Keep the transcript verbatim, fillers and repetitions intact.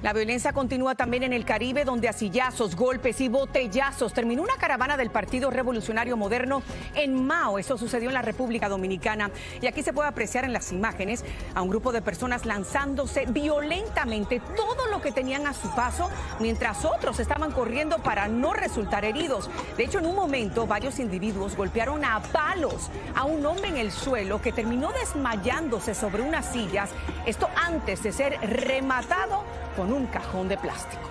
La violencia continúa también en el Caribe, donde a sillazos, golpes y botellazos terminó una caravana del Partido Revolucionario Moderno en Mao. Eso sucedió en la República Dominicana. Y aquí se puede apreciar en las imágenes a un grupo de personas lanzándose violentamente todo lo que tenían a su paso, mientras otros estaban corriendo para no resultar heridos. De hecho, en un momento, varios individuos golpearon a palos a un hombre en el suelo que terminó desmayándose sobre unas sillas. Esto antes de ser rematado con un cajón de plástico.